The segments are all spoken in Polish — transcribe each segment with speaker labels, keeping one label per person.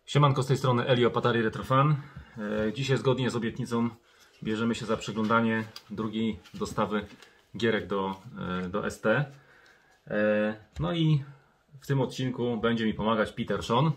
Speaker 1: Siemanko, z tej strony Elio, Atari Retrofan. Dzisiaj zgodnie z obietnicą bierzemy się za przeglądanie drugiej dostawy gierek do ST. No i w tym odcinku będzie mi pomagać Peter Sean.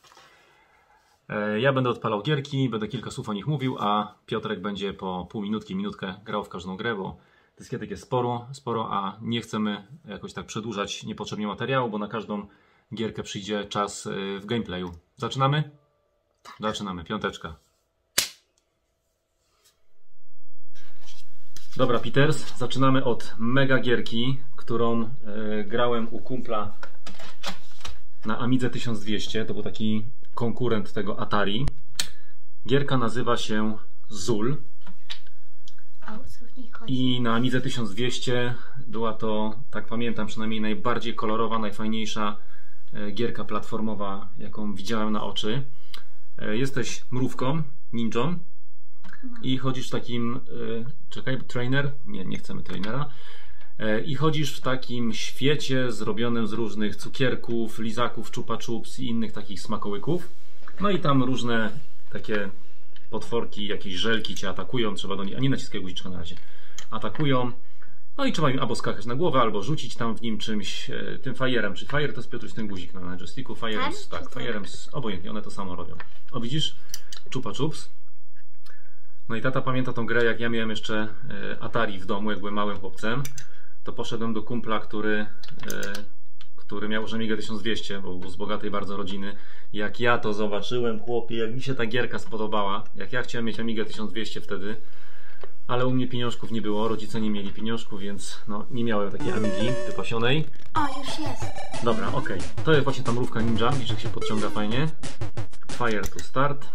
Speaker 1: Ja będę odpalał gierki, będę kilka słów o nich mówił, a Piotrek będzie po pół minutki, minutkę grał w każdą grę, bo dyskietek jest sporo, a nie chcemy jakoś tak przedłużać niepotrzebnie materiału, bo na każdą gierkę przyjdzie czas w gameplayu. Zaczynamy? Zaczynamy, piąteczka. Dobra, Peters, zaczynamy od mega gierki, którą grałem u kumpla na Amidze 1200. To był taki konkurent tego Atari. Gierka nazywa się Zool. I na Amidze 1200 była to, tak pamiętam, przynajmniej najbardziej kolorowa, najfajniejsza gierka platformowa, jaką widziałem na oczy. Jesteś mrówką, ninją i chodzisz w takim... czekaj, trainer? Nie chcemy trainera. I chodzisz w takim świecie zrobionym z różnych cukierków, lizaków, chupa chups i innych takich smakołyków. No i tam różne takie potworki, jakieś żelki cię atakują, trzeba do nich, a nie naciskaj guziczka na razie, atakują. No i trzeba im albo skakać na głowę, albo rzucić tam w nim czymś, tym fajerem. Czy fajer to jest, Piotruś, ten guzik na joysticku? Fajerem, tak, fajerem, obojętnie, one to samo robią. O, widzisz? Chupa chups. No i tata pamięta tą grę, jak ja miałem jeszcze Atari w domu, jak byłem małym chłopcem. To poszedłem do kumpla, który miał już Amigę 1200, bo był z bogatej bardzo rodziny. Jak ja to zobaczyłem, chłopie, jak mi się ta gierka spodobała, jak ja chciałem mieć Amigę 1200 wtedy, ale u mnie pieniążków nie było, rodzice nie mieli pieniążków, więc no, nie miałem takiej Amigi wypasionej.
Speaker 2: O, już jest.
Speaker 1: Dobra, okej. To jest właśnie ta mrówka ninja, widzisz, jak się podciąga fajnie. Fire to start.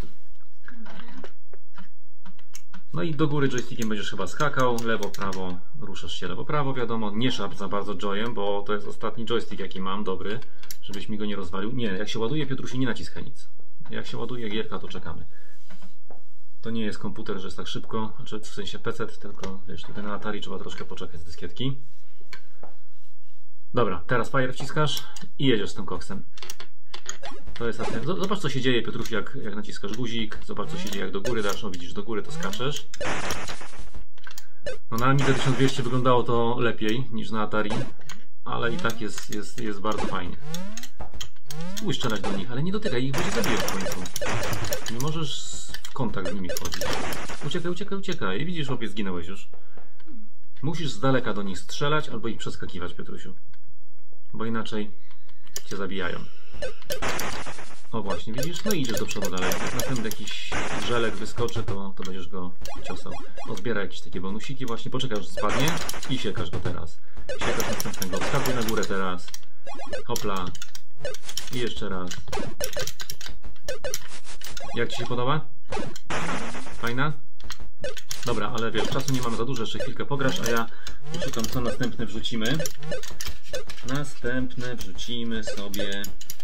Speaker 1: No i do góry joystickiem będziesz chyba skakał, lewo, prawo, ruszasz się lewo, prawo, wiadomo, nie szarp za bardzo joyem, bo to jest ostatni joystick, jaki mam, dobry, żebyś mi go nie rozwalił. Nie, jak się ładuje, Piotrusiu, nie naciskaj nic. Jak się ładuje gierka, to czekamy. To nie jest komputer, że jest tak szybko, znaczy w sensie PC, tylko wiesz, tutaj na Atari trzeba troszkę poczekać z dyskietki. Dobra, teraz fire wciskasz i jedziesz z tym koksem. To jest ten. Zobacz, co się dzieje, Piotrusiu, jak naciskasz guzik. Zobacz, co się dzieje, jak do góry dasz. No widzisz, do góry to skaczesz. No na Amidze 1200 wyglądało to lepiej niż na Atari, ale i tak jest bardzo fajnie. Spróbuj strzelać do nich, ale nie dotykaj ich, bo cię zabiją w końcu. Nie możesz w kontakt z nimi wchodzić. Uciekaj. I widzisz, chłopiec, zginąłeś już. Musisz z daleka do nich strzelać albo ich przeskakiwać, Piotrusiu. Bo inaczej cię zabijają. O właśnie, widzisz? No i idziesz do przodu dalej. Jak następny jakiś żelek wyskoczy, to będziesz go ciosał. Zbiera jakieś takie bonusiki właśnie. Poczekaj, aż spadnie i siekasz go teraz. Siekasz następnego. Wskakuj na górę teraz. Hopla. I jeszcze raz. Jak ci się podoba? Fajna? Dobra, ale wiesz, czasu nie mamy za dużo, jeszcze chwilkę pograsz, a ja poszukam, co następne wrzucimy. Następne wrzucimy sobie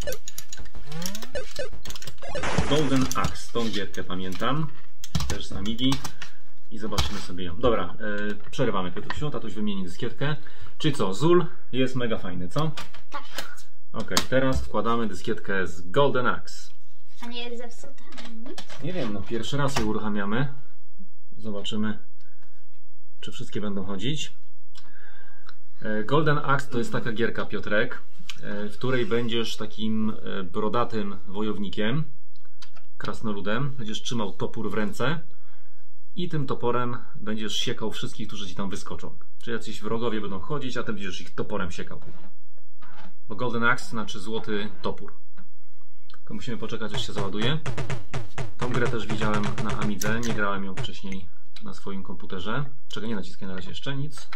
Speaker 1: Golden Axe. Tą gierkę pamiętam, też z Amigi, i zobaczymy sobie ją. Dobra, przerywamy, Piotrusiu, tatuś wymieni dyskietkę. Czyli co, Zool jest mega fajny, co?
Speaker 2: Tak.
Speaker 1: Ok, teraz wkładamy dyskietkę z Golden Axe.
Speaker 2: A nie jest zepsute?
Speaker 1: Nie wiem, no pierwszy raz je uruchamiamy. Zobaczymy, czy wszystkie będą chodzić. Golden Axe to jest taka gierka, Piotrek, w której będziesz takim brodatym wojownikiem, krasnoludem. Będziesz trzymał topór w ręce i tym toporem będziesz siekał wszystkich, którzy ci tam wyskoczą. Czy jacyś wrogowie będą chodzić, a ty będziesz ich toporem siekał. Bo Golden Axe znaczy złoty topór. Tylko musimy poczekać, aż się załaduje. Tą grę też widziałem na Amidze, nie grałem ją wcześniej na swoim komputerze. Czego nie naciskaj na razie jeszcze, nic.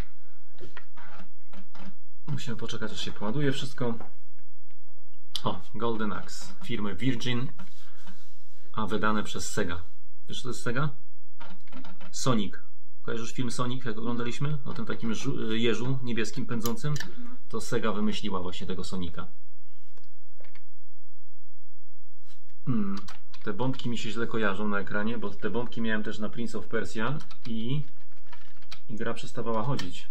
Speaker 1: Musimy poczekać, aż się poładuje wszystko. O, Golden Axe firmy Virgin, a wydane przez Sega. Wiesz, co to jest Sega? Sonic. Kojarzysz film Sonic, jak oglądaliśmy? O tym takim jeżu niebieskim pędzącym? To Sega wymyśliła właśnie tego Sonika. Te bombki mi się źle kojarzą na ekranie, bo te bombki miałem też na Prince of Persia i gra przestawała chodzić.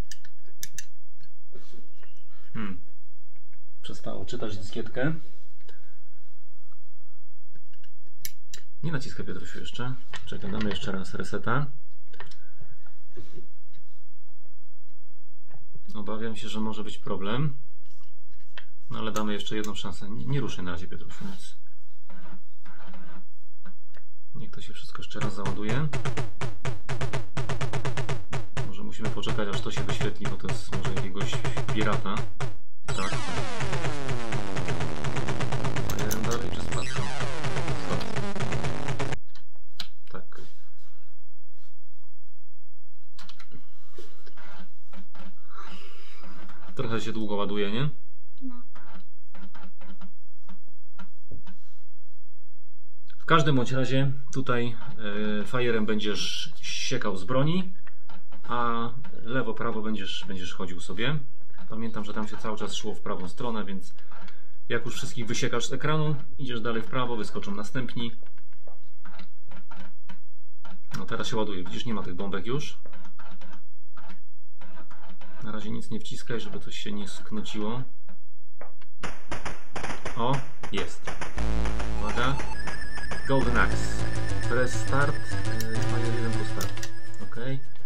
Speaker 1: Przestało czytać dyskietkę. Nie naciskaj, Piotrusiu, jeszcze. Czekaj, damy jeszcze raz reseta. Obawiam się, że może być problem. No ale damy jeszcze jedną szansę. Nie ruszaj na razie, Piotrusiu, nic. Niech to się wszystko jeszcze raz załaduje. Może musimy poczekać, aż to się wyświetli, bo to jest może jakiegoś pirata. Tak. Fajerem dalej czy spacją? Tak. Trochę się długo ładuje, nie?
Speaker 2: No.
Speaker 1: W każdym bądź razie tutaj fajerem będziesz siekał z broni, a lewo, prawo będziesz chodził sobie. Pamiętam, że tam się cały czas szło w prawą stronę, więc jak już wszystkich wysiekasz z ekranu, idziesz dalej w prawo, wyskoczą następni. No teraz się ładuje, widzisz, nie ma tych bombek już. Na razie nic nie wciskaj, żeby coś się nie sknociło. O, jest. Uwaga. Golden Axe. Press start. Fire 1 plus start. Ok.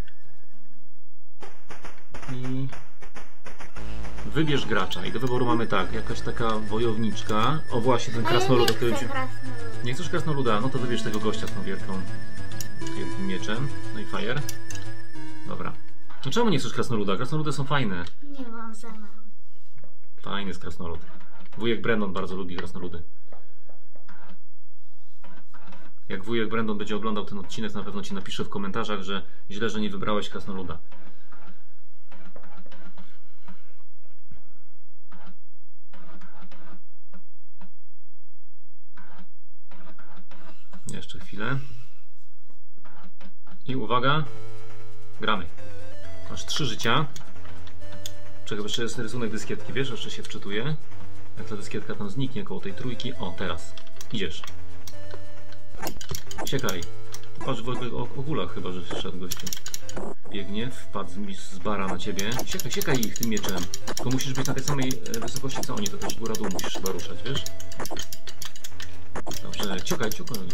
Speaker 1: I wybierz gracza. I do wyboru mamy tak, jakaś taka wojowniczka. O właśnie, ten krasnolud, o którym się... Nie chcesz krasnoluda? No to wybierz tego gościa z tą wielkim mieczem. No i fire. Dobra. No czemu nie chcesz krasnoluda? Krasnoludy są fajne.
Speaker 2: Nie mam za mało.
Speaker 1: Fajny jest krasnolud. Wujek Brandon bardzo lubi krasnoludy. Jak wujek Brandon będzie oglądał ten odcinek, na pewno ci napisze w komentarzach, że źle, że nie wybrałeś krasnoluda. Jeszcze chwilę. I uwaga. Gramy. Masz 3 życia. Czekaj, jeszcze jest rysunek dyskietki, wiesz? Jeszcze się wczytuje. Jak ta dyskietka tam zniknie koło tej trójki. O, teraz. Idziesz. Siekaj. Patrz w ogólach chyba, że szedł gościu. Biegnie, wpadł z bara na ciebie. Siekaj ich tym mieczem. Tylko musisz być na tej samej wysokości co oni, to też góra-dół musisz chyba ruszać, wiesz? Dobrze, ciukaj.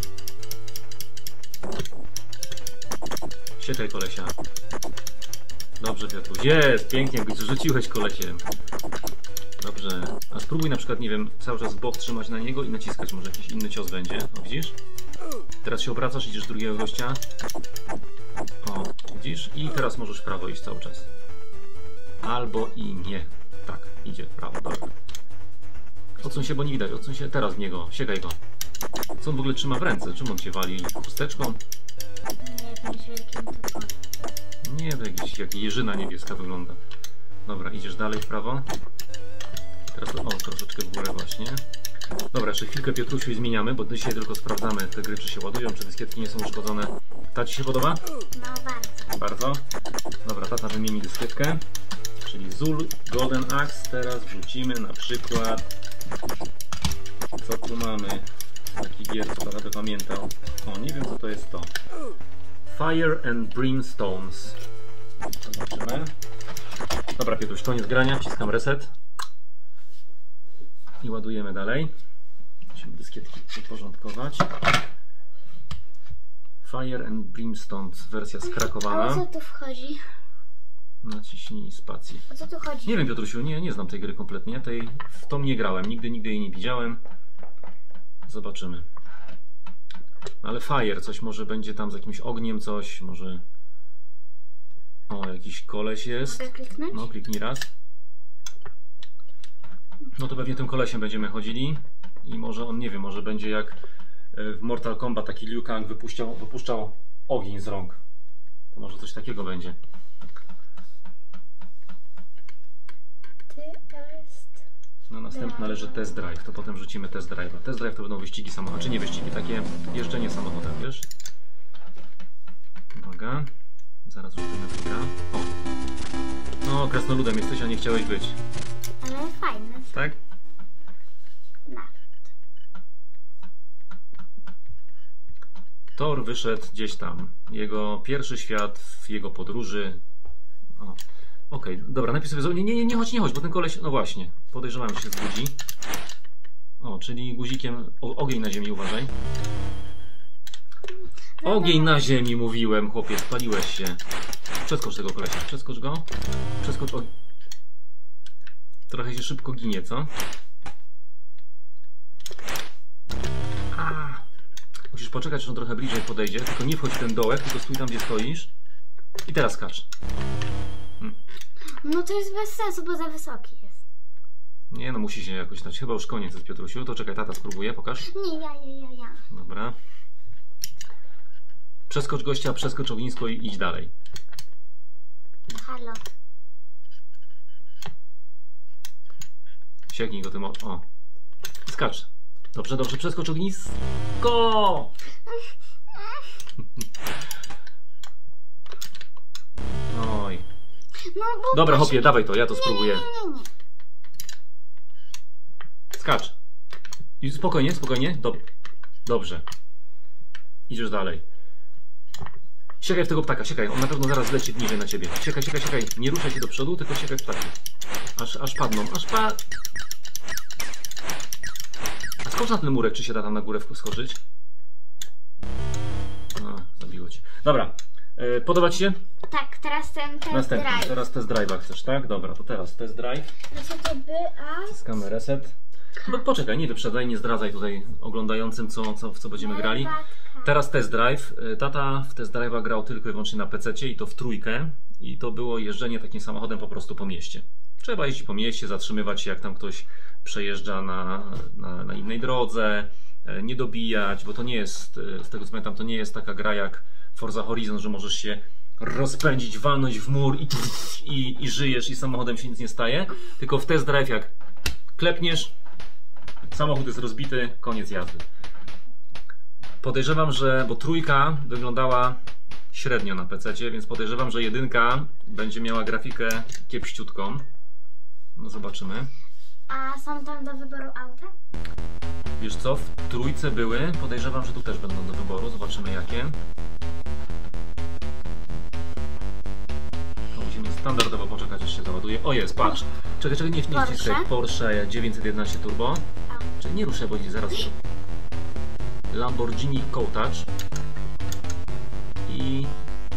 Speaker 1: Siekaj kolesia. Dobrze, Piotruś. Jest! Pięknie, rzuciłeś kolesiem. Dobrze. A spróbuj na przykład, nie wiem, cały czas bok trzymać na niego i naciskać. Może jakiś inny cios będzie. O, widzisz? Teraz się obracasz, idziesz drugiego gościa. O, widzisz? I teraz możesz w prawo iść cały czas. Albo i nie. Tak, idzie w prawo, dobra. Odsuń się, bo nie widać. Odsuń się teraz w niego. Siekaj go. Co on w ogóle trzyma w ręce? Czym on cię wali? Chusteczką?
Speaker 2: Nie, jakimś wielkim toporem.
Speaker 1: Nie, to jak jeżyna niebieska wygląda. Dobra, idziesz dalej w prawo. Teraz to, o, troszeczkę w górę właśnie. Dobra, jeszcze chwilkę, Piotrusiu, i zmieniamy, bo dzisiaj tylko sprawdzamy te gry, czy się ładują, czy dyskietki nie są uszkodzone. Ta ci się podoba?
Speaker 2: No bardzo.
Speaker 1: Bardzo. Dobra, tata wymieni dyskietkę. Czyli Zul, Golden Axe. Teraz wrzucimy na przykład... Co tu mamy? Taki gier, co będę pamiętał. O, nie wiem, co to jest to. Fire and Brimstones. Zobaczymy. Dobra, Piotruś, koniec grania. Wciskam reset. I ładujemy dalej. Musimy dyskietki uporządkować. Fire and Brimstones, wersja
Speaker 2: A o
Speaker 1: skrakowana.
Speaker 2: co tu wchodzi?
Speaker 1: Naciśnij spację.
Speaker 2: O co tu chodzi?
Speaker 1: Nie wiem, Piotrusiu, nie znam tej gry kompletnie. W tą nie grałem, nigdy jej nie widziałem. Zobaczymy. Ale Fire, coś może będzie tam z jakimś ogniem, coś, może... O, jakiś koleś jest.
Speaker 2: Mogę kliknąć?
Speaker 1: No, kliknij raz. No to pewnie tym kolesiem będziemy chodzili. I może on, nie wiem, może będzie jak w Mortal Kombat taki Liu Kang wypuszczał ogień z rąk. To może coś takiego będzie. No następna leży Test Drive, to potem rzucimy Test Drive. Test Drive to będą wyścigi samochodem, czy nie wyścigi, takie jeżdżenie samochodem, wiesz? Uwaga, zaraz rzucimy tę gra. O! No, krasnoludem jesteś, a nie chciałeś być.
Speaker 2: Ale fajne.
Speaker 1: Tak?
Speaker 2: Nawet.
Speaker 1: Thor wyszedł gdzieś tam. Jego pierwszy świat w jego podróży. O. Okej, dobra, najpierw sobie... Nie chodź, bo ten koleś... No właśnie, podejrzewam, że się zbudzi. O, czyli guzikiem... ogień na ziemi, uważaj. Ogień na ziemi, mówiłem, chłopie, spaliłeś się. Przeskocz tego kolesia, przeskocz go. Przeskocz o... Trochę się szybko ginie, co? Musisz poczekać, aż on trochę bliżej podejdzie. Tylko nie wchodź w ten dołek, tylko stój tam, gdzie stoisz. I teraz skacz.
Speaker 2: No to jest bez sensu, bo za wysoki jest.
Speaker 1: Nie no, musi się jakoś dać. Chyba już koniec jest, Piotrusiu. To czekaj, tata spróbuje, pokaż.
Speaker 2: Nie, ja.
Speaker 1: Dobra. Przeskocz gościa, przeskocz ognisko i idź dalej.
Speaker 2: Halo.
Speaker 1: Sieknij go tym o. Skacz. Dobrze, przeskocz ognisko! Oj.
Speaker 2: No, bo
Speaker 1: Dobra, hopie, dawaj to, ja to spróbuję.
Speaker 2: Nie.
Speaker 1: Skacz. I spokojnie. Dobrze. Idziesz dalej. Siekaj w tego ptaka, siekaj. On na pewno zaraz zleci niżej na ciebie. Siekaj. Nie ruszaj się do przodu, tylko siekaj w ptaki. Aż padną, A skocz na ten murek, czy się da tam na górę skoczyć? Zabiło cię. Dobra. Podoba ci się?
Speaker 2: Tak, teraz ten test
Speaker 1: Następny.
Speaker 2: drive.
Speaker 1: Teraz test drive'a chcesz, tak? Dobra, to teraz test drive. Wciskamy reset. No poczekaj, nie wyprzedzaj, nie zdradzaj tutaj oglądającym, w co będziemy grali. Teraz test drive. Tata w test drive'a grał tylko i wyłącznie na PC-cie i to w trójkę. I to było jeżdżenie takim samochodem po prostu po mieście. Trzeba jeździć po mieście, zatrzymywać się, jak tam ktoś przejeżdża na innej drodze, nie dobijać, bo to nie jest, z tego co pamiętam, to nie jest taka gra jak Forza Horizon, że możesz się rozpędzić, walnąć w mur i żyjesz i samochodem się nic nie staje. Tylko w test drive jak klepniesz, samochód jest rozbity, koniec jazdy. Podejrzewam, bo trójka wyglądała średnio na PC-cie, więc podejrzewam, że jedynka będzie miała grafikę kiepściutką. No zobaczymy.
Speaker 2: A są tam do wyboru auta?
Speaker 1: Wiesz co, w trójce były, podejrzewam, że tu też będą do wyboru, zobaczymy jakie. To musimy standardowo poczekać, aż się załaduje. O jest, patrz! Czekaj, nie wciskaj. Porsche 911 Turbo. Czyli nie ruszę, bo zaraz... Lamborghini Countach. I...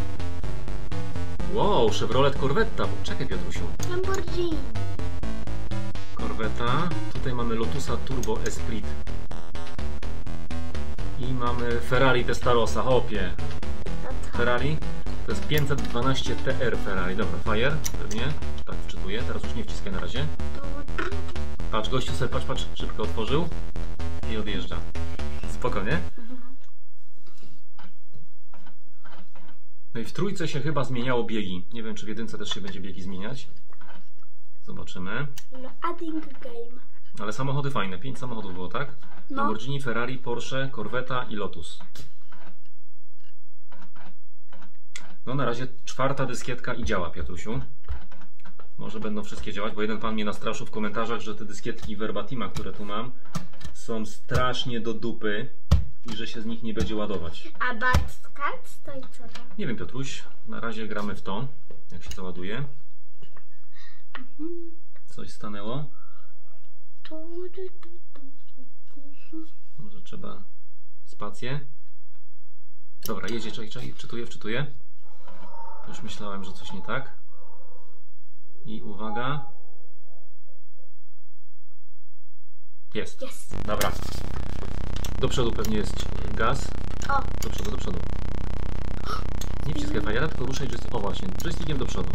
Speaker 1: Wow, Chevrolet Corvetta. Czekaj, Piotrusiu.
Speaker 2: Lamborghini.
Speaker 1: Corvetta. Tutaj mamy Lotusa Turbo Esprit. I mamy Ferrari Testarossa. Hopie. Ferrari. To jest 512 TR Ferrari. Dobra, Fire. Pewnie. Tak wczytuję. Teraz już nie wciskaj na razie. Patrz, gościu sobie, patrz. Szybko otworzył. I odjeżdża. Spokojnie. No i w trójce się chyba zmieniało biegi. Nie wiem, czy w jedynce też się będzie biegi zmieniać. Zobaczymy.
Speaker 2: Adding game.
Speaker 1: Ale samochody fajne. 5 samochodów było, tak?
Speaker 2: No.
Speaker 1: Lamborghini, Ferrari, Porsche, Corvetta i Lotus. No na razie 4. dyskietka i działa, Piotrusiu. Może będą wszystkie działać, bo jeden pan mnie nastraszył w komentarzach, że te dyskietki Verbatima, które tu mam, są strasznie do dupy i że się z nich nie będzie ładować.
Speaker 2: A Bart Cards to i co to?
Speaker 1: Nie wiem, Piotruś, na razie gramy w to, jak się załaduje. Coś stanęło. Może trzeba spację. Dobra, jedzie, czekaj, wczytuję. Już myślałem, że coś nie tak. I uwaga. Jest. Dobra. Do przodu pewnie jest gaz.
Speaker 2: O.
Speaker 1: Do przodu. Nie wciskaj fajera, tylko ruszaj joystick. O właśnie, joystickiem do przodu.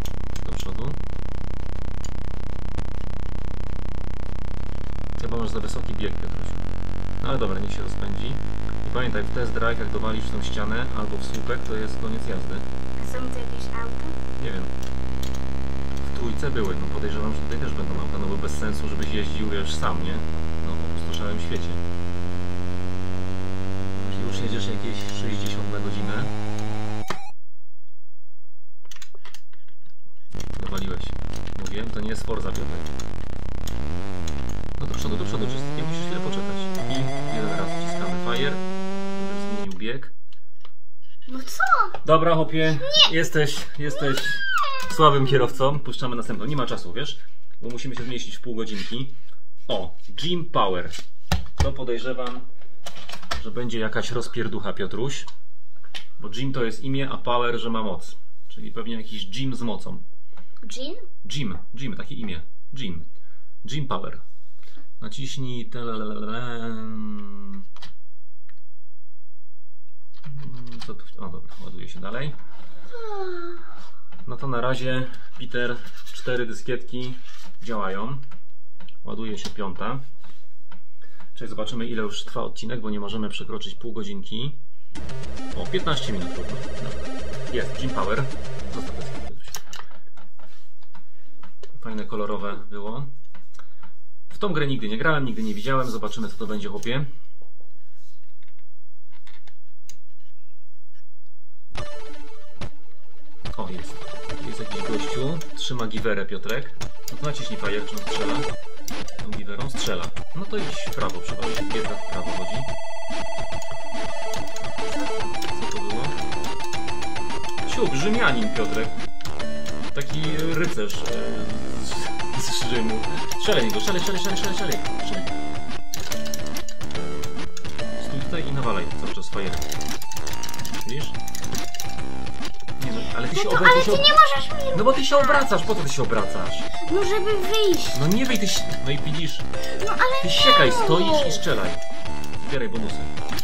Speaker 1: Chyba masz za wysoki bieg, Piotrusiu. No ale dobra, niech się rozpędzi. I pamiętaj, w test drive jak dowalisz w tą ścianę albo w słupek, to jest koniec jazdy.
Speaker 2: A są tu jakieś auta?
Speaker 1: Nie wiem. W trójce były, no podejrzewam, że tutaj też będą auta, no bo bez sensu, żebyś jeździł już sam, nie? No po opustoszałym świecie. Jeśli już jedziesz jakieś 60 na godzinę. Dowaliłeś. Mówiłem, to nie jest Forza, Piotrek. No do przodu, nie musisz chwilę poczekać. I jeden raz wciskamy Fire, żeby zmienił bieg.
Speaker 2: No co?
Speaker 1: Dobra, chłopie, jesteś słabym kierowcą. Puszczamy następną. Nie ma czasu, wiesz? Bo musimy się zmieścić w pół godzinki. O, Gym Power. To podejrzewam, że będzie jakaś rozpierducha, Piotruś. Bo Jim to jest imię, a power, że ma moc. Czyli pewnie jakiś Jim z mocą.
Speaker 2: Jean?
Speaker 1: Jim, takie imię. Jim Power. Naciśnij co tu? O dobra, ładuje się dalej. No to na razie, Peter, 4 dyskietki działają. Ładuje się 5. Czyli zobaczymy, ile już trwa odcinek, bo nie możemy przekroczyć pół godzinki. O, 15 minut. No. Jest, Jim Power. Zostaw dyskietkę. Fajne, kolorowe było. W tą grę nigdy nie grałem, nigdy nie widziałem. Zobaczymy, co to będzie, chłopie. O, jest. Jest jakiś gościu. Trzyma giwerę, Piotrek. No to naciśnij Fire, czy on strzela. Tą giwerą strzela. No to idź w prawo. Przepraszam, gierka w prawo chodzi. Co to było? Siup, Rzymianin, Piotrek. Taki rycerz z Rzymu. Strzelaj niego, strzelaj. Stój tutaj i nawalaj cały czas Fire. Widzisz? Nie no, ale ty się obracasz.
Speaker 2: Ale ty nie możesz mi
Speaker 1: No bo ty się obracasz, po co ty się obracasz?
Speaker 2: No żeby wyjść.
Speaker 1: No nie wyj, ty no i widzisz.
Speaker 2: No ale
Speaker 1: Ty siekaj, stoisz i strzelaj. Zbieraj bonusy.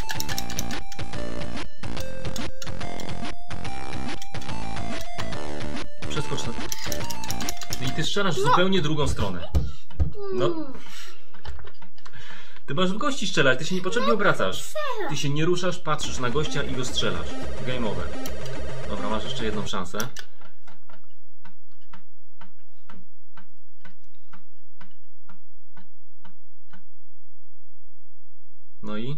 Speaker 1: Przeskocz na... No i ty strzelasz w zupełnie drugą stronę. No. Ty masz w gości strzelać, ty się niepotrzebnie obracasz. Ty się nie ruszasz, patrzysz na gościa i go strzelasz. Game over. Dobra, masz jeszcze jedną szansę. No i?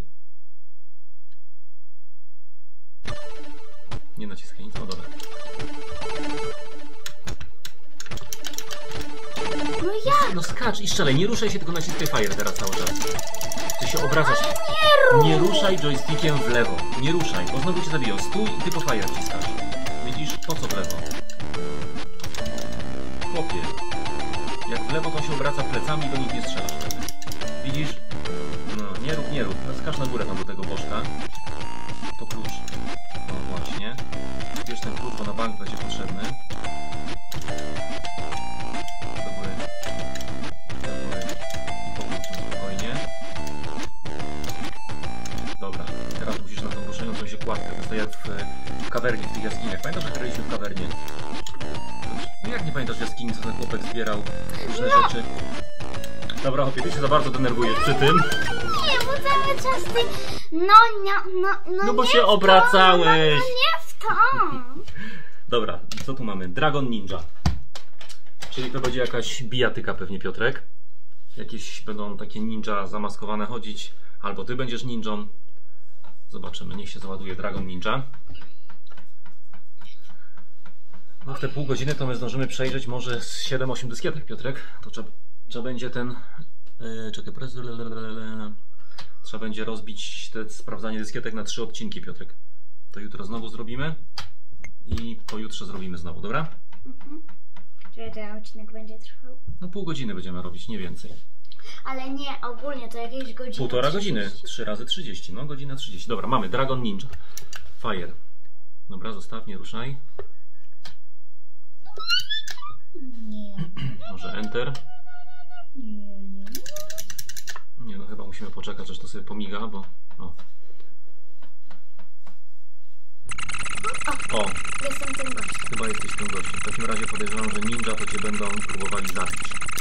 Speaker 1: Nie naciskaj nic, no dobra.
Speaker 2: No jak?
Speaker 1: No skacz i strzelaj, nie ruszaj się, tylko naciskaj Fire teraz cały czas. Ty się obracasz. Nie ruszaj joystickiem w lewo. Nie ruszaj, bo znowu cię zabiją. Stój i tylko Fire wciskasz. Widzisz, po co w lewo? Chłopie. Jak w lewo, to się obraca plecami i do nich nie strzelasz. Widzisz? No, nie rób. No, skacz na górę tam do tego bożka. To klucz. No właśnie. Bierz ten klucz, bo na bank będzie potrzebny. Do góry. I powróć spokojnie. Dobra, teraz musisz na tą ruszającą się kładkę. To jest tak jak w kawernie, w tych jaskiniach. Pamiętasz, że graliśmy w kawernie? No jak nie pamiętasz jaskini, co ten chłopek zbierał różne rzeczy? Dobra, chłopie, ty się za bardzo denerwujesz przy tym.
Speaker 2: Nie, bo cały czas ty...
Speaker 1: No bo się obracałeś.
Speaker 2: No nie w to.
Speaker 1: Dobra, co tu mamy? Dragon Ninja. Czyli to będzie jakaś bijatyka pewnie, Piotrek. Jakieś będą takie ninja zamaskowane chodzić. Albo ty będziesz ninją. Zobaczymy, niech się załaduje Dragon Ninja. No w te pół godziny to my zdążymy przejrzeć może z 7-8 dyskietek, Piotrek. To trzeba będzie ten... czekaj, trzeba będzie rozbić te sprawdzanie dyskietek na 3 odcinki, Piotrek. To jutro znowu zrobimy. I pojutrze zrobimy znowu, dobra?
Speaker 2: Czy ten odcinek będzie trwał?
Speaker 1: No pół godziny będziemy robić, nie więcej.
Speaker 2: Ale nie, ogólnie to jakieś godziny.
Speaker 1: 1,5 godziny. 3 razy 30. No godzina 30. Dobra, mamy Dragon Ninja. Fire. Dobra, zostaw, nie ruszaj.
Speaker 2: Nie.
Speaker 1: Może Enter. Nie, no chyba musimy poczekać, aż to sobie pomiga, bo... O,
Speaker 2: Jestem tym gościem.
Speaker 1: chyba jesteś tym gościem. W takim razie podejrzewam, że ninja to cię będą próbowali zabić.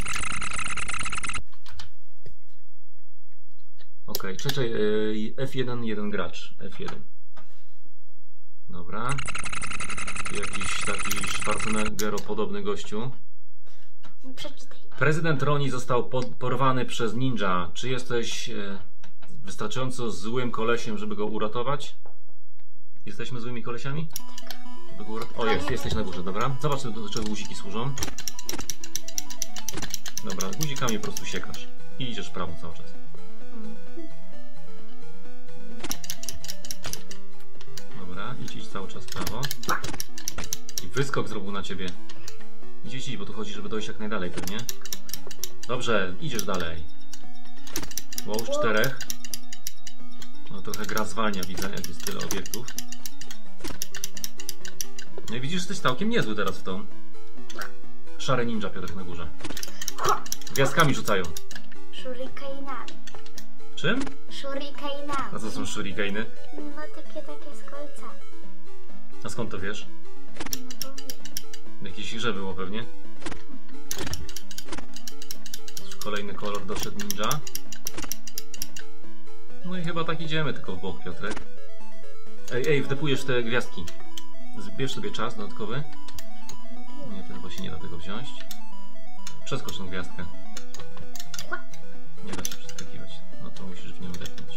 Speaker 1: Okej, czekaj, F1, jeden gracz. F1. Dobra. Tu jakiś taki Schwarzenegger-podobny gościu.
Speaker 2: Przeczytaj.
Speaker 1: Prezydent Roni został porwany przez ninja. Czy jesteś wystarczająco złym kolesiem, żeby go uratować? Jesteśmy złymi kolesiami? Żeby go uratować? O, jesteś na górze, dobra. Zobacz, do czego guziki służą. Dobra, guzikami po prostu siekasz. I idziesz w prawo cały czas. Dobra, idź cały czas w prawo. I wyskok zrobił na ciebie. Idź, bo tu chodzi, żeby dojść jak najdalej pewnie. Dobrze, idziesz dalej. Wow, 4. No trochę gra zwalnia, widzę, jak jest tyle obiektów. No i widzisz, jesteś całkiem niezły teraz w tą. Szare ninja, Piotrek, na górze. Gwiazdkami rzucają.
Speaker 2: Shurikenami.
Speaker 1: Czym?
Speaker 2: Shurikenami.
Speaker 1: A co są shurikeny?
Speaker 2: No takie z kolca.
Speaker 1: A skąd to wiesz?
Speaker 2: No bo wiem.
Speaker 1: Jakieś grze było pewnie. Już kolejny kolor doszedł ninja. No i chyba tak idziemy tylko w bok, Piotrek. Ej, wdepujesz te gwiazdki. Zbierz sobie czas dodatkowy. Nie, to chyba się nie da tego wziąć. Przeskocz tą gwiazdkę. Nie da się przeskakiwać. No to musisz w nią wdepnąć.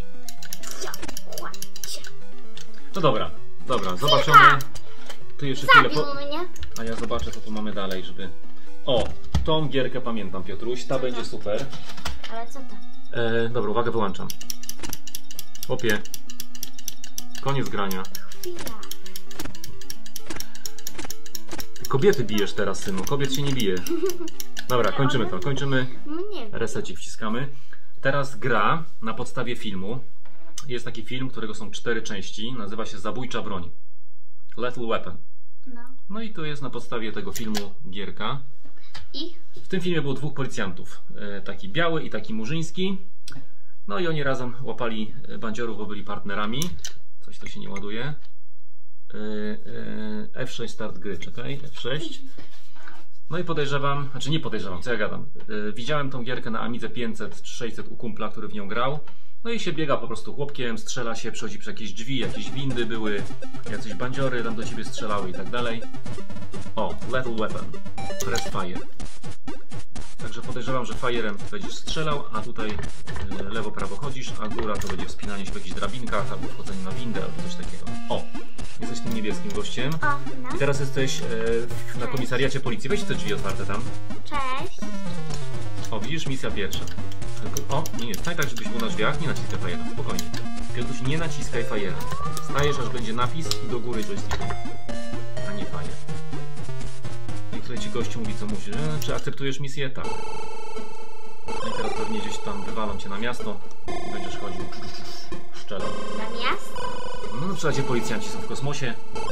Speaker 1: No dobra, zobaczymy. Ty jeszcze chwilę
Speaker 2: Zabił mnie.
Speaker 1: A ja zobaczę, co tu mamy dalej, żeby... O, tą gierkę pamiętam, Piotruś, ta będzie super.
Speaker 2: Ale co to?
Speaker 1: Dobra, uwaga, wyłączam. Chłopie, koniec grania.
Speaker 2: Chwila.
Speaker 1: Ty kobiety bijesz teraz, synu, kobiet się nie bije. Dobra, kończymy to, kończymy.
Speaker 2: Nie.
Speaker 1: Resecik wciskamy. Teraz gra na podstawie filmu. Jest taki film, którego są 4 części. Nazywa się Zabójcza broń. Lethal Weapon.
Speaker 2: No.
Speaker 1: No i to jest na podstawie tego filmu gierka.
Speaker 2: I?
Speaker 1: W tym filmie było 2 policjantów. Taki biały i taki murzyński. No i oni razem łapali bandziorów, bo byli partnerami. Coś to się nie ładuje. F6 start gry, czekaj, F6. No i podejrzewam, znaczy nie podejrzewam, co ja gadam. Widziałem tą gierkę na Amidze 500 czy 600 u kumpla, który w nią grał. No i się biega po prostu chłopkiem, strzela się, przechodzi przez jakieś drzwi, jakieś windy były, jacyś bandziory tam do ciebie strzelały i tak dalej. O, Lethal Weapon. Press Fire. Także podejrzewam, że Fire'em będziesz strzelał, a tutaj lewo, prawo chodzisz, a góra to będzie wspinanie się po jakichś drabinkach, albo wchodzenie na windę, albo coś takiego. O! Jesteś tym niebieskim gościem.
Speaker 2: O, no.
Speaker 1: I teraz jesteś na komisariacie policji. Weź te drzwi otwarte tam.
Speaker 2: Cześć.
Speaker 1: O, widzisz, misja pierwsza. Tylko, o, nie, stań tak, żebyś był na drzwiach, nie naciskaj Fire'a, spokojnie. Piotruś, nie naciskaj Fire'a. Stajesz, aż będzie napis i do góry joystickiem, a nie Fire. I tutaj ci gościu mówi, co musisz. Czy akceptujesz misję? Tak. No i teraz pewnie gdzieś tam wywalam cię na miasto i będziesz chodził, szczelał.
Speaker 2: Na miasto?
Speaker 1: No na przykład policjanci są w kosmosie.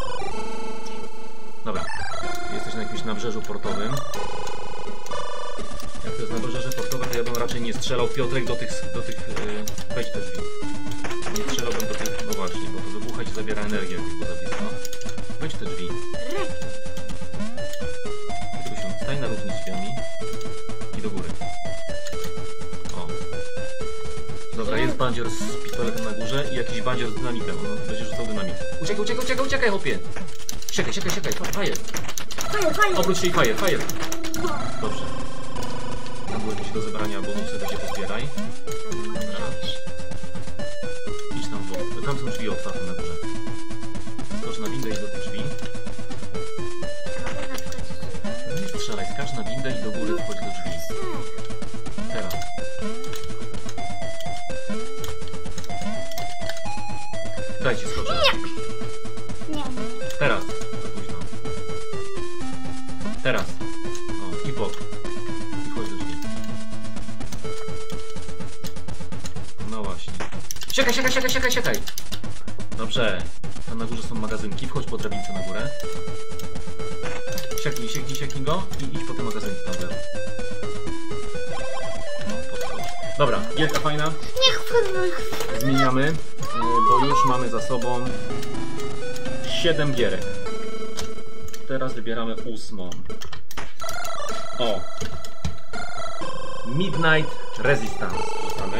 Speaker 1: Dobra, jesteś na jakimś nabrzeżu portowym. Jak to jest nabrzeże portowe, to ja bym raczej nie strzelał, Piotrek, do tych wejdź te drzwi. Nie strzelałbym do tych, no właśnie, bo to wybucha i ci zabiera energię, jak było za blisko. Wejdź te drzwi. Stań na równi z drzwiami i do góry. O. Dobra, jest bandzior z pistoletem na górze i jakiś bandzior z dynamitem. On będzie rzucał dynamit. Uciekaj, chłopie! Siekaj, fire!
Speaker 2: Fire!
Speaker 1: Obróć się i fire! Dobrze. Tam było jakieś do zebrania bonusy, to się pozbieraj. Dobra. Idź tam w bok. Tam są drzwi otwarte na górze. Skocz na windę i do tych drzwi. Nie strzelaj, skacz na windę i do góry wchodź do drzwi. Teraz. Dajcie skoczyć.
Speaker 2: Nie.
Speaker 1: Teraz. Za późno. Teraz. O, i bok. I wchodź do drzwi. No właśnie. Siekaj! Dobrze. Tam na górze są magazynki. Wchodź po drabince na górę. Sieknij go i idź po te magazynki tam dalej. No, podchodź. Dobra, gierka fajna. Zmieniamy, bo już mamy za sobą 7 gierek. Teraz wybieramy 8. O! Midnight Resistance rzucamy.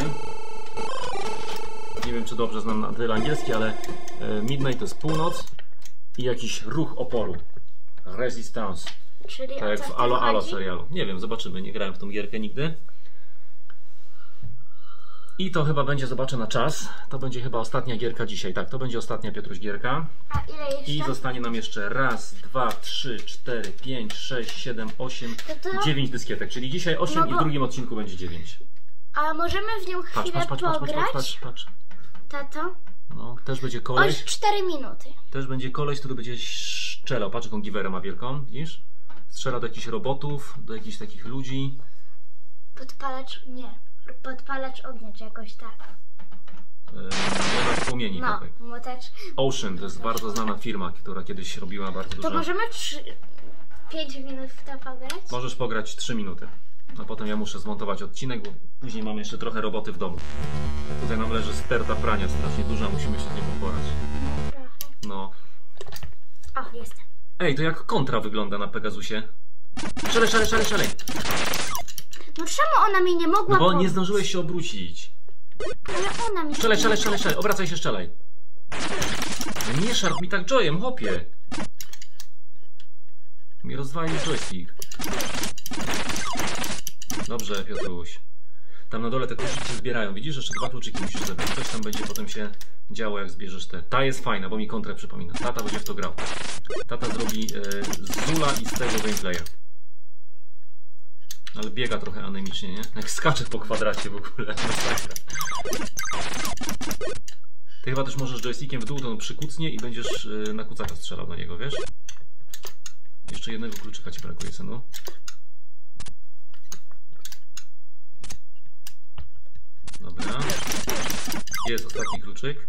Speaker 1: Nie wiem, czy dobrze znam na tyle angielski, ale Midnight to jest północ i jakiś ruch oporu. Resistance.
Speaker 2: Czyli
Speaker 1: Tak jak w Alo serialu. Nie wiem, zobaczymy. Nie grałem w tą gierkę nigdy. I to chyba będzie, zobaczę na czas. To będzie chyba ostatnia gierka dzisiaj. Tak, to będzie ostatnia, Piotruś, gierka.
Speaker 2: A ile jeszcze?
Speaker 1: I zostanie nam jeszcze 1, 2, 3, 4, 5, 6, 7, 8, 9 dyskietek. Czyli dzisiaj 8 i w drugim odcinku będzie 9.
Speaker 2: A możemy w nią chwilę pograć?
Speaker 1: Patrz.
Speaker 2: Tato?
Speaker 1: No, też będzie koleś.
Speaker 2: Aż 4 minuty.
Speaker 1: Też będzie koleś, który będzie strzelał. Patrz, jaką giwerę ma wielką, widzisz? Strzela do jakichś robotów, do jakichś takich ludzi.
Speaker 2: Podpalacz ognia, czy jakoś tak.
Speaker 1: płomieni.
Speaker 2: No, młoteczki.
Speaker 1: Ocean to jest bardzo znana firma, która kiedyś robiła bardzo dużo.
Speaker 2: To możemy 5 minut w to pograć?
Speaker 1: Możesz pograć 3 minuty. A potem ja muszę zmontować odcinek, bo później mamy jeszcze trochę roboty w domu. Tutaj nam leży sterta prania strasznie duża, musimy się z nią uporać.
Speaker 2: Trochę.
Speaker 1: No.
Speaker 2: O, jestem.
Speaker 1: Ej, to jak kontra wygląda na Pegasusie? Szalej!
Speaker 2: No czemu ona mi nie mogła
Speaker 1: No bo nie
Speaker 2: pomóc?
Speaker 1: zdążyłeś się obrócić.
Speaker 2: Ale ona mi...
Speaker 1: Strzelaj, obracaj się, strzelaj. No nie szarp mi tak joyem, chłopie. Mi rozwalił joystick. Dobrze, Piotruś. Tam na dole te kluczyki się zbierają. Widzisz, jeszcze 2 kluczyki musisz zebrać. Coś tam będzie potem się działo, jak zbierzesz te. Ta jest fajna, bo mi kontrę przypomina. Tata będzie w to grał. Tata zrobi z Zula i z tego gameplaya. Ale biega trochę anemicznie, nie? Jak skacze po kwadracie w ogóle. Ty chyba też możesz joystickiem w dół, to on przykucnie i będziesz na kucaka strzelał na niego, wiesz? Jeszcze jednego kluczyka ci brakuje, synu. Dobra. Jest ostatni kluczyk.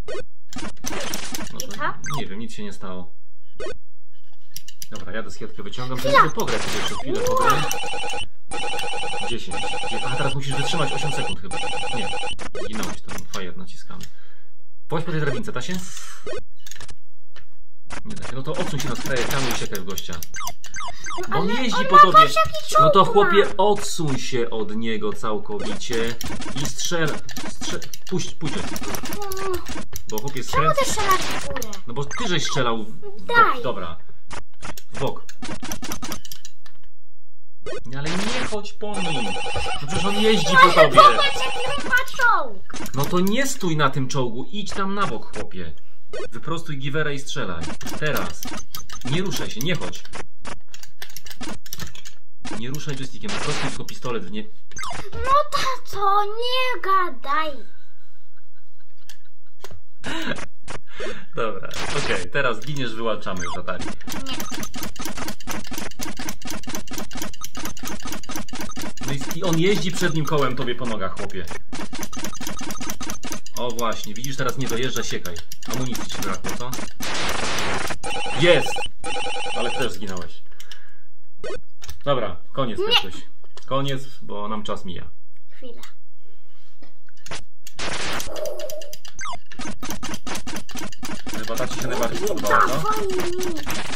Speaker 1: No to, nie wiem, nic się nie stało. Dobra, ja dyskietkę wyciągam. To sobie pograć sobie jeszcze chwilę, pograj. 10. A teraz musisz wytrzymać 8 sekund chyba. Nie, zginąłeś, to fire naciskamy. Pójdź po tej drabince, da się? Nie da się. No to odsuń się na skraję ekranu i uciekaj w gościa. Bo on jeździ po tobie. No to chłopie, odsuń się od niego całkowicie i strzel. Puść. Bo chłopie
Speaker 2: Czemu
Speaker 1: skręca.
Speaker 2: ty strzelasz w górę?
Speaker 1: No bo ty żeś strzelał w bok.
Speaker 2: Daj.
Speaker 1: Dobra. W bok. Ale nie chodź po nim. No przecież on jeździ po tobie.
Speaker 2: Popatrz, jaki on ma czołg.
Speaker 1: No to nie stój na tym czołgu. Idź tam na bok, chłopie. Wyprostuj giwerę i strzelaj. Teraz. Nie ruszaj się, nie chodź. Nie ruszaj joystickiem, wyprostuj tylko pistolet w nie...
Speaker 2: No tato, nie gadaj.
Speaker 1: Dobra, okej, teraz giniesz, wyłączamy już Atari.
Speaker 2: Nie.
Speaker 1: No i on jeździ przednim kołem tobie po nogach, chłopie. O właśnie, widzisz, teraz nie dojeżdża, siekaj. Amunicji ci brakło, co? Jest! Ale też zginąłeś. Dobra, koniec, Piotruś. Koniec, bo nam czas mija.
Speaker 2: Chwila.
Speaker 1: Chyba ta ci się najbardziej podobała, co?
Speaker 2: Dawaj mi.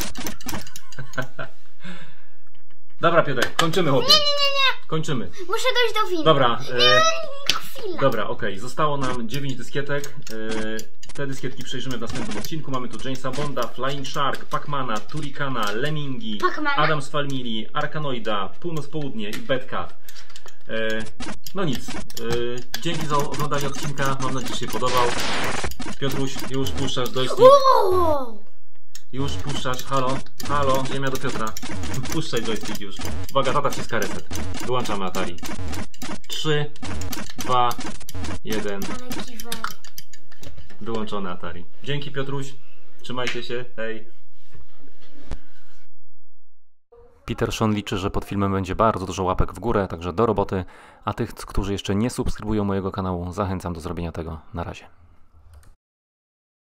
Speaker 1: Dobra, Piotrek, kończymy, chłopie.
Speaker 2: Nie.
Speaker 1: Kończymy.
Speaker 2: Muszę dojść do windy.
Speaker 1: Dobra.
Speaker 2: Chwila.
Speaker 1: Dobra, okej. Zostało nam 9 dyskietek. Te dyskietki przejrzymy w następnym odcinku. Mamy tu Jamesa Bonda, Flying Shark, Pacmana, Turricana, Lemmingi, Addams Family, Arkanoida, Północ-Południe i Bad Cat. No nic. Dzięki za oglądanie odcinka. Mam nadzieję, że się podobał. Piotruś, już puszczasz joystick.
Speaker 2: Wow.
Speaker 1: Już puszczasz. Halo, ziemia do Piotra. Puszczaj joystick już. Uwaga, tata wciska reset. Wyłączamy Atari. 3, 2, 1.
Speaker 2: Ale giwery.
Speaker 1: Wyłączone Atari. Dzięki, Piotruś. Trzymajcie się. Hej. Peterson liczy, że pod filmem będzie bardzo dużo łapek w górę, także do roboty. A tych, którzy jeszcze nie subskrybują mojego kanału, zachęcam do zrobienia tego. Na razie.